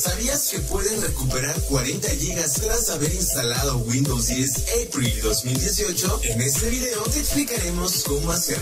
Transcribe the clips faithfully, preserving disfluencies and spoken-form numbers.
¿Sabías que pueden recuperar cuarenta gigas tras haber instalado Windows diez April dos mil dieciocho? En este video te explicaremos cómo hacerlo.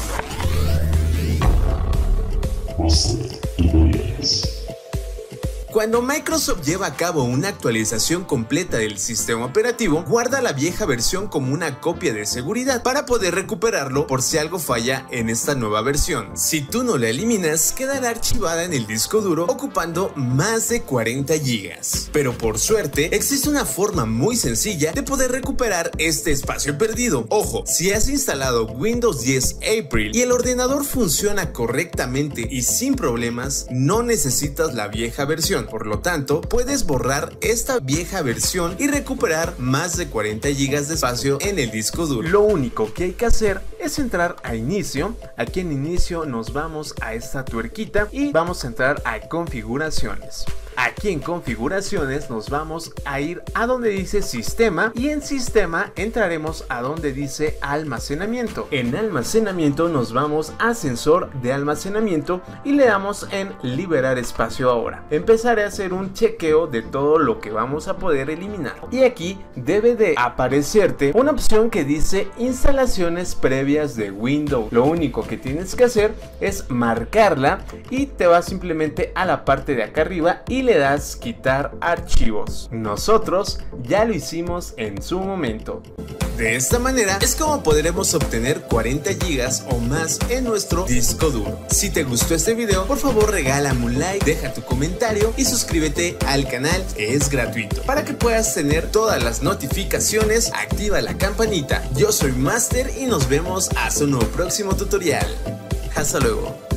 Cuando Microsoft lleva a cabo una actualización completa del sistema operativo, guarda la vieja versión como una copia de seguridad para poder recuperarlo por si algo falla en esta nueva versión. Si tú no la eliminas, quedará archivada en el disco duro ocupando más de cuarenta gigas. Pero por suerte, existe una forma muy sencilla de poder recuperar este espacio perdido. Ojo, si has instalado Windows diez April y el ordenador funciona correctamente y sin problemas, no necesitas la vieja versión. Por lo tanto, puedes borrar esta vieja versión y recuperar más de cuarenta gigas de espacio en el disco duro. Lo único que hay que hacer es entrar a inicio. Aquí en inicio nos vamos a esta tuerquita y vamos a entrar a configuraciones. Aquí en configuraciones nos vamos a ir a donde dice sistema y en sistema entraremos a donde dice almacenamiento. En almacenamiento nos vamos a sensor de almacenamiento y le damos en liberar espacio ahora. Empezaré a hacer un chequeo de todo lo que vamos a poder eliminar y aquí debe de aparecerte una opción que dice instalaciones previas de Windows. Lo único que tienes que hacer es marcarla y te vas simplemente a la parte de acá arriba y le das quitar archivos. Nosotros ya lo hicimos en su momento. De esta manera es como podremos obtener cuarenta gigas o más en nuestro disco duro. Si te gustó este video, por favor regálame un like, deja tu comentario y suscríbete al canal, que es gratuito. Para que puedas tener todas las notificaciones, activa la campanita. Yo soy Master y nos vemos hasta un nuevo próximo tutorial. Hasta luego.